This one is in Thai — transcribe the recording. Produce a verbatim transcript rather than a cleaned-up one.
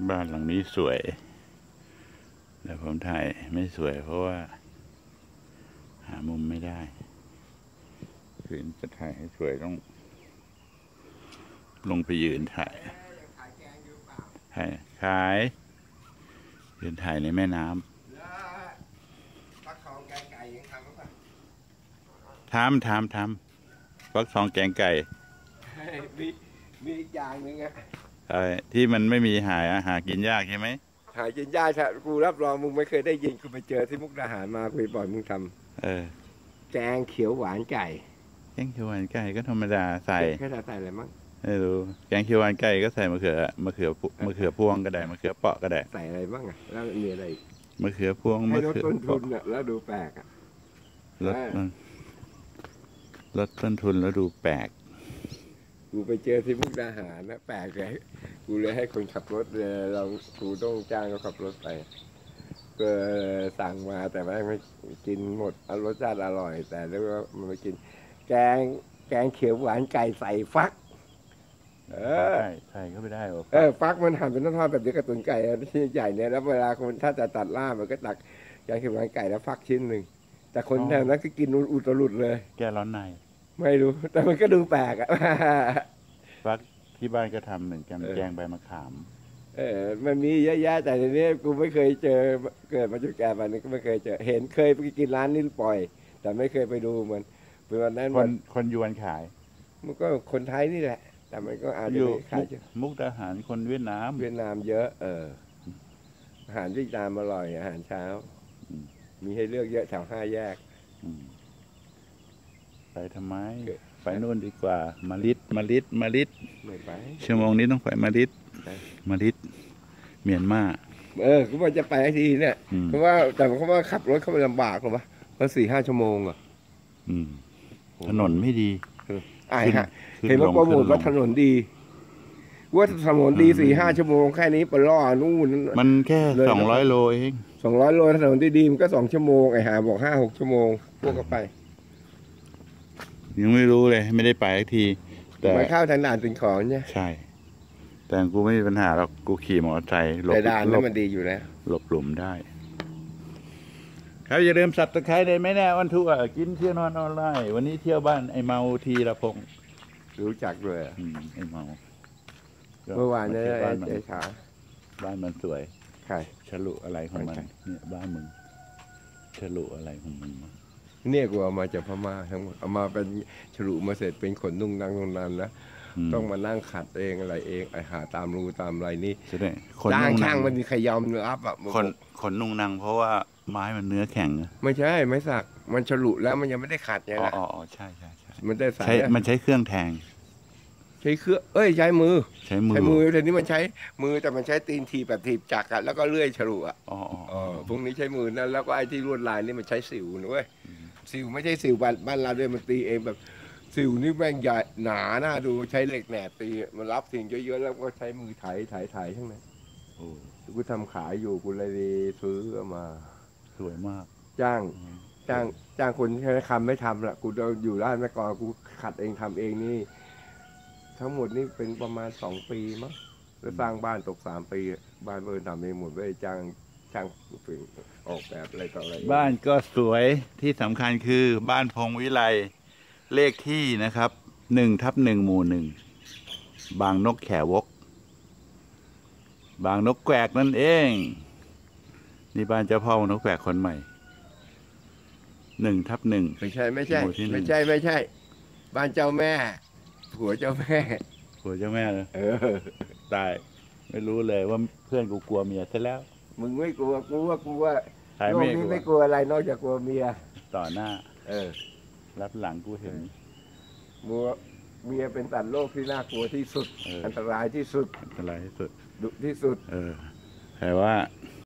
บ้านหลังนี้สวยแต่ผมถ่ายไม่สวยเพราะว่าหามุมไม่ได้คือจะถ่ายให้สวยต้องลงไปยืนถ่ายถ่ายขายยืนถ่ายในแม่น้ำทำทำทำฟักทองแกงไก่มีมีอีกอย่างหนึ่งอะที่มันไม่มีหายหากินยากใช่ไหมหากินยากใช่กูรับรองมึงไม่เคยได้ยินกูไปเจอที่มุกดาหารมากูปล่อยมึงทำเออแกงเขียวหวานไก่แกงเขียวหวานไก่ก็ธรรมดาใส่แค่ใส่อะไรมั้งไม่รู้แกงเขียวหวานไก่ก็ใส่มะเขือมะเขือมะเขือพวงก็ได้มะเขือเปาะก็ได้ใส่อะไรบ้างอะแล้วมีอะไรมะเขือพวงมะเขือต้นทุนอะแล้วดูแปลกอะลดลดต้นทุนแล้วดูแปลกกูไปเจอที่มุกดาหารนะแปลกเลยกูเลยให้คนขับรถเลยเรากูต้องจ้างเขาขับรถไปก็สั่งมาแต่ไม่ไม่กินหมดรสชาติอร่อยแต่เรียกว่ามันไปกินแกงแกงเขียวหวานไก่ใส่ฟักเออใส่เข้าไปได้เออฟักมันหั่นเป็นท่อนๆแบบนี้กระตุนไก่ที่ใหญ่เนี่ยแล้วเวลาคนถ้าจะตัดล่ามันก็ตักแกงเขียวหวานไก่แล้วฟักชิ้นหนึ่งแต่คนแถวนั้นก็กินอุตรุดเลยแกร้อนในไม่รู้แต่มันก็ดูแปลกอะฟักที่บ้านก็ทำเหมือนกันแกงใบมะขามเออมันมีเยอะแยะแต่ในนี้กูไม่เคยเจอเกิดมาจุดแก่วันนี้ก็ไม่เคยเจอเห็นเคยไปกินร้านนี้ปล่อยแต่ไม่เคยไปดูมันเป็นวันนั้นคนคนยวนขายมันก็คนไทยนี่แหละแต่มันก็อาจจะไม่ขายมุกดาหารคนเวียดนามเวียดนามเยอะเอออาหารเวียดนามอร่อยอาหารเช้ามีให้เลือกเยอะแถวห้าแยกไปทำไมไปนู่นดีกว่ามาลิดมาลิดมาลิดไม่ไปชั่วโมงนี้ต้องไปมาลิดมาลิดเมียนมาเออเขาบอกจะไปทีเนี่ยเพราะว่าแต่เขาว่าขับรถเข้าไปลำบากหรอวะเพราะสี่ห้าชั่วโมงอ่ะถนนไม่ดีไอ้ฮะเห็นว่าโปรโมทว่าถนนดีว่าถนนดีสี่ห้าชั่วโมงแค่นี้ไปล่อนู่นมันแค่สองร้อยโลเองสองร้อยโลถนนดีๆมันก็สองชั่วโมงไอ้หาบอกห้าหกชั่วโมงพวกก็ไปยังไม่รู้เลยไม่ได้ไปสักทีแต่ไปเข้าทางด่านสิ่งของเนี่ยใช่แต่กูไม่มีปัญหาหรอกกูขี่มอเตอร์ไซค์หลบด่านแล้วมันดีอยู่แล้วหลบหลุมได้ครับอย่าลืมสับตะไคร้เลยไหมแน่วันทุกข์กินเที่ยวนอนออนไลน์วันนี้เที่ยวบ้านไอเมาทีละพงรู้จักเลยไอเมาเมื่อวานเนี่ยไอ้ขาบ้านมันสวยใช่ฉลุอะไรของมันเนี่ยบ้านมึงฉลุอะไรของมึงเนี่ยกูเอามาจากพม่าทั้งหมดเอามาเป็นฉลุมาเสร็จเป็นขนนุ่งนางนงนันแล้วต้องมานั่งขัดเองอะไรเองไอหาตามรูตามอะไรนี่จ้างช่างมันมีขยำเนื้ออัพอ่ะคนขนนุ่งนางเพราะว่าไม้มันเนื้อแข็งไม่ใช่ไม้สักมันฉลุแล้วมันยังไม่ได้ขัดไงล่ะอ๋อใช่ใช่ใช่มันได้ใช้มันใช้เครื่องแทงใช้เครื่องเอ้ยใช้มือใช้มือใช้มือแต่นี้มันใช้มือแต่มันใช้ตีนทีแบบทีบจักรอะแล้วก็เลื่อยฉลุอะอ๋ออ๋อพวกนี้ใช้มือนะแล้วก็ไอ้ที่ลวดลายนี่มันใช้สิวนะเว้ยสิวไม่ใช่สิวบ้านบ้านเราด้วยมันตีเองแบบสิวนี่แม่งใหญ่หนาหน้าดูใช้เหล็กแหนบตีมันรับสิ่งเยอะๆแล้วก็ใช้มือไถไถไถทั้งนั้นโอ้กูทำขายอยู่กูเลยซื้อมาสวยมากจ้างจ้างจ้างคนใช้คำไม่ทำละกูจะอยู่ร้านแม่กอกูขัดเองทำเองนี่ทั้งหมดนี่เป็นประมาณสองปีมั้งแล้วสร้างบ้านตกสามปีบ้านเบิร์นทำเองหมดไม่ได้จ้างช่างฝึกออกแบบอะไรต่ออะไรบ้านก็สวยที่สำคัญคือบ้านพงวิไลเลขที่นะครับหนึ่งทับหนึ่งหมู่หนึ่งบางนกแขวกบางนกแกวกนั่นเองนี่บ้านเจ้าพ่อนกแกวกคนใหม่หนึ่งทับหนึ่งไม่ใช่ไม่ใช่ไม่ใช่ไม่ใช่บ้านเจ้าแม่ผัวเจ้าแม่ผัวเจ้าแม่เลยเออตายไม่รู้เลยว่าเพื่อนกูกลัวเมียซะแล้วมึงไม่กลัวกูว่ากูว่าโลกนี้ไม่กลัวอะไรนอกจากกลัวเมียต่อหน้าเออรับหลังกูเห็นมัวเมียเป็นสัตว์โลกที่น่ากลัวที่สุดอันตรายที่สุดอันตรายที่สุดดุที่สุดเออแต่ว่า